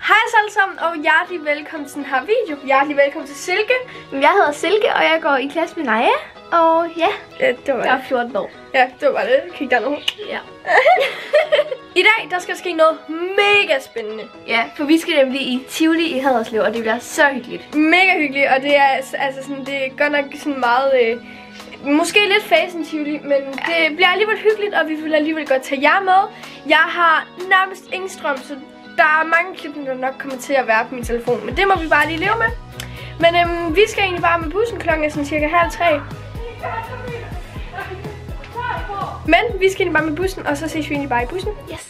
Hej alle sammen og hjertelig velkommen til den her video. Hjertelig velkommen til Silke. Jeg hedder Silke, og jeg går i klasse med Naja. Og ja, det var jeg er 14 år. Ja, det var det. Kig dernede. Ja. I dag, der skal ske noget mega spændende. Ja, for vi skal nemlig i Tivoli i Haderslev, og det bliver så hyggeligt. Mega hyggeligt, og det er altså sådan, det er godt nok sådan meget... måske lidt fasen Tivoli, men det bliver alligevel hyggeligt, og vi vil alligevel godt tage jer med. Jeg har nærmest ingen strøm, så der er mange klip, der nok kommer til at være på min telefon, men det må vi bare lige leve med. Men vi skal egentlig bare med bussen, klokken er sådan cirka 2:30. Men vi skal egentlig bare med bussen, og så ses vi egentlig bare i bussen. Yes.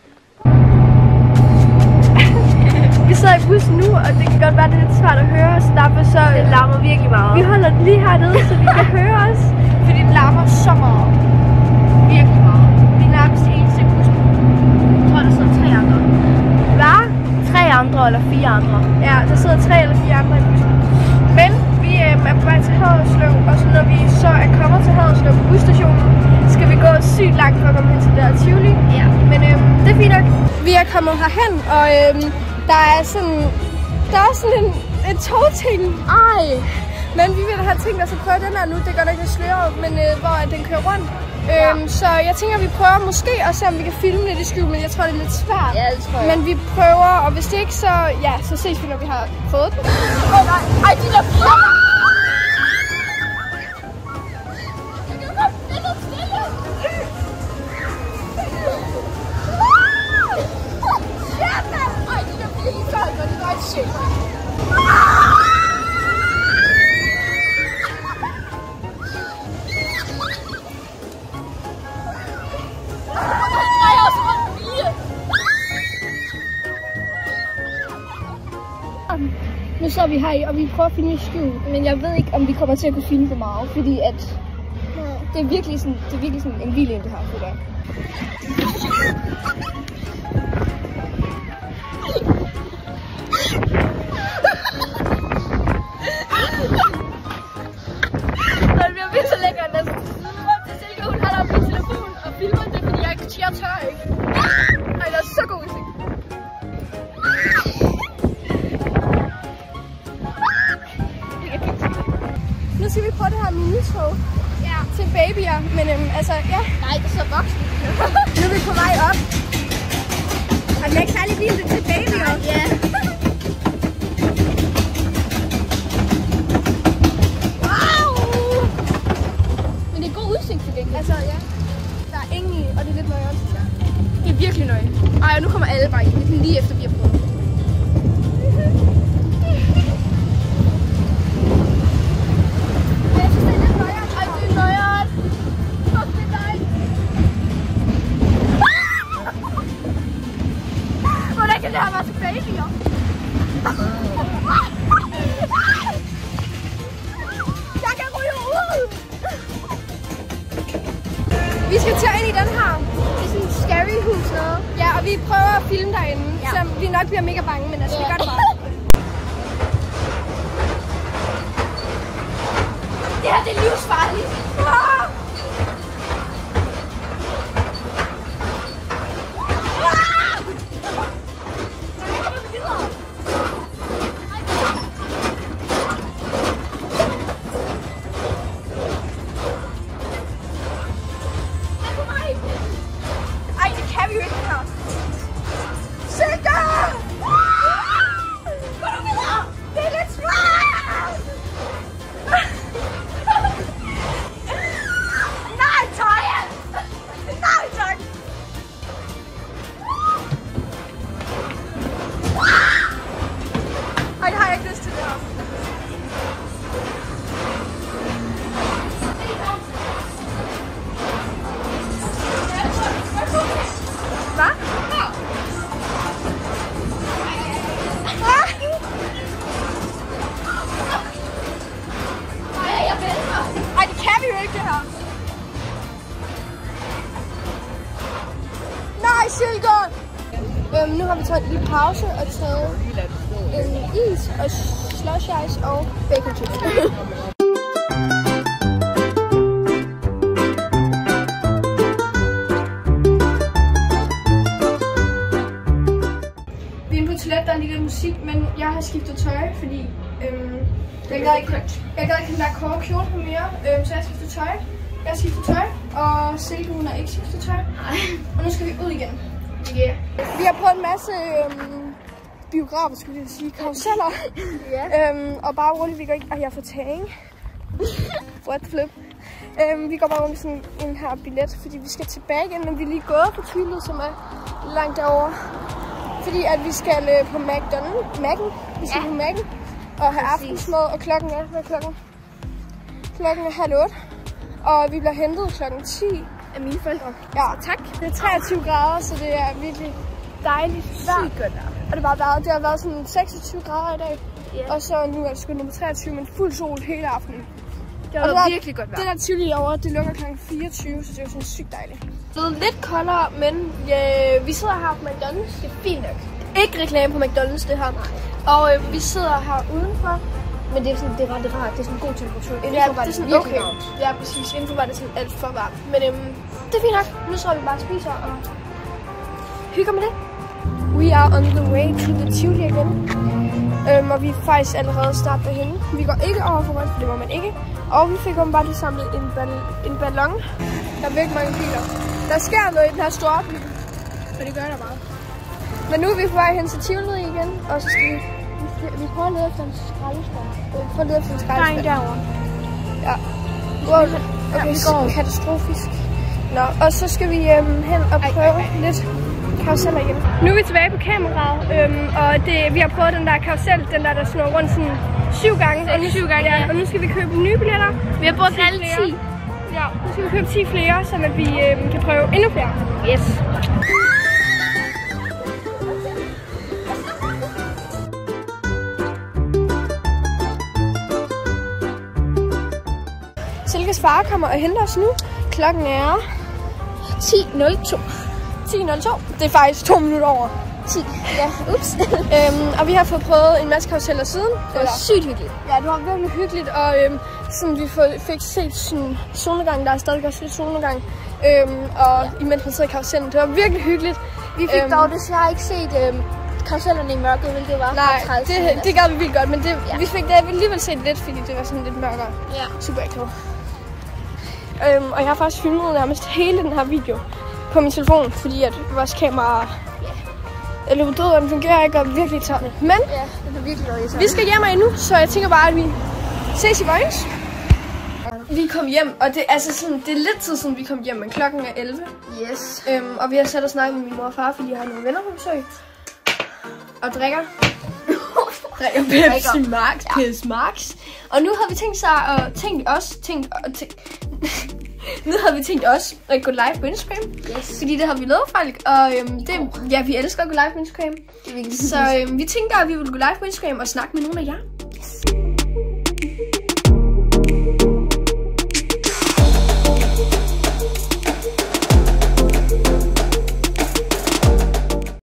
Vi sidder i bussen nu, og det kan godt være, det er lidt svært at høre os. Derfor så det larmer virkelig meget. Vi holder det lige hernede, så vi kan høre os. Fordi det larmer så meget. Virkelig meget. Vi er nærmest det eneste i bussen. Jeg tror, der sidder 3 andre. Hvad? 3 andre eller 4 andre. Ja, der sidder 3 eller 4 andre i bussen. Men vi er på vej til Haderslev, og så når vi så er kommet til Haderslev på busstationen, skal vi gå sygt langt for at komme hen til der Tivoli. Ja. Men det er fint nok. Vi er kommet herhen, og der er sådan en togting. Ej. Men vi ville have tænkt os at prøve den her nu. Det gør nok lidt sløret, men hvor den kører rundt. Så jeg tænker, at vi prøver måske at se, om vi kan filme lidt i skjul, men jeg tror, det er lidt svært. Ja, det tror jeg. Men vi prøver, og hvis det ikke, så, ja, så ses vi, når vi har fået den. Nej. Ej, de der Nu står vi her, og vi prøver at filme i skjul, men jeg ved ikke, om vi kommer til at kunne filme det meget, fordi at det er virkelig sådan, en vild en, det her, føler jeg. Det bliver vildt så lækkert, at til Silke, hun holder op min telefon og filmer det, fordi jeg tør ikke. Ej, det er så god udsigt. Nu skal vi prøve det her minitog til babyer, men altså, ja. Nej, det er så voksen. Nu er vi på vej op. Og det er ikke særlig vildt til babyer. Ja. Wow! Men det er god udsigt til gengæld. Altså, ja. Der er ingen i, og det er lidt nøje, synes jeg. Det er virkelig nøje. Ej, og nu kommer alle bare i. Det er lige efter, vi har prøvet. Det her var til babyer. Jeg kan ryge ud! Vi skal tage ind i den her. Det er sådan et scary hus noget. Ja, og vi prøver at filme derinde, så vi nok bliver mega bange, men altså, vi gør det bare. Det her, det er livsfarligt. Ej, det kan vi jo ikke her. Silke! Gå nu videre! Det er lidt svært! Nej, Tøje! Nej, tak! Ej, det har jeg ikke lyst til det her. Hvad? Ej, det kan vi jo ikke, det her. Nej, Silke! Nu har vi taget en lille pause og taget en is og slush ice og bacon chips. toilet, der er lige lidt musik, men jeg har skiftet tøj, fordi jeg gad ikke den der korte kjole på mere, så jeg har skiftet tøj. Jeg har skiftet tøj, og Silke hun har ikke skiftet tøj. Og nu skal vi ud igen. Yeah. Vi har prøvet en masse biografer, skulle jeg sige, karuseller. Og bare roligt, vi går ikke... Ej, jeg har fået tang. What flip. Vi går bare rundt med sådan en her billet, fordi vi skal tilbage igen, men vi er lige gået på Tylet, som er langt derovre. Fordi at vi skal på Mac'en. Vi skal på Mac'en og have aftensmad, og klokken er... Hvad er klokken? Klokken er 7:30. Og vi bliver hentet klokken 10 af mine forældre. Ja, tak. Det er 23 grader, så det er virkelig dejligt. Sygt godt. Og det har været sådan 26 grader i dag. Yeah. Og så nu er det sgu nummer 23, men fuld sol hele aftenen. Det var virkelig godt vejr. Det der Tivoli derovre, det lukker klokken 24, så det er sådan sygt dejligt. Det er lidt koldere, men vi sidder her på McDonald's. Det er fint nok. Ikke reklame på McDonald's, det her. Og vi sidder her udenfor. Men det er sådan, det er ret rart. Det er sådan en god temperatur. Indenfor var det sådan okay. Ja, præcis. Indenfor var det sådan alt for varmt. Men det er fint nok. Nu så vi bare spiser og hygger med det. We are on the way to the Tivoli igen. Og vi er faktisk allerede startet derhenne. Vi går ikke over for rødt, for det må man ikke. Og vi fik bare lige samlet en ballon. Der er virkelig mange biler. Der sker noget i den her store by. Og det gør der meget. Men nu er vi på vej hen til Tivoli igen. Og så skal vi prøver at lede efter en skraldespand. Nej, derovre. Ja. Wow. Okay, så katastrofisk. Nå, og så skal vi hen og prøve lidt karuseller igen. Nu er vi tilbage på kameraet, og vi har prøvet den der karusel, den der snurrer rundt sådan 7 gange. Og nu skal vi købe nye billetter. Vi har brugt alle 10. Ja, nu skal vi købe 10 flere, så vi kan prøve endnu flere. Yes. Silkes far kommer og henter os nu. Klokken er 10:02. 10:02. Det er faktisk 2 minutter over 10. Ja, ups. Og vi har fået prøvet en masse karuseller siden. Det var sygt hyggeligt. Ja, det var virkelig hyggeligt. Og sådan, vi fik set sådan solnedgang. Der er stadig også lidt solnedgang. Og imens man sidder i karusellen. Det var virkelig hyggeligt. Vi fik dog desværre ikke set karusellerne i mørket, hvilket var nej, det gad vi vildt godt. Men vi fik det alligevel set lidt, fordi det var sådan lidt mørkere. Ja. Super akavet. Og jeg har faktisk filmet nærmest hele den her video på min telefon, fordi at vores kamera er løbet død, og den fungerer ikke, og virkelig tørne. Men den er virkelig dårlig. Vi skal hjem af nu, så jeg tænker bare, at vi ses i Vojens. Vi kom hjem, og det er lidt tid siden vi kom hjem, men klokken er 11. Yes. Og vi har sat og snakket med min mor og far, fordi jeg har nogle venner på besøg. Og drikker Pepsi Max, Pepsi Max. Og nu har vi tænkt os at gå live på Instagram. Yes. Fordi det har vi lovet folk, og vi elsker at gå live på Instagram. Så vi tænker, at vi vil gå live på Instagram og snakke med nogle af jer. Yes.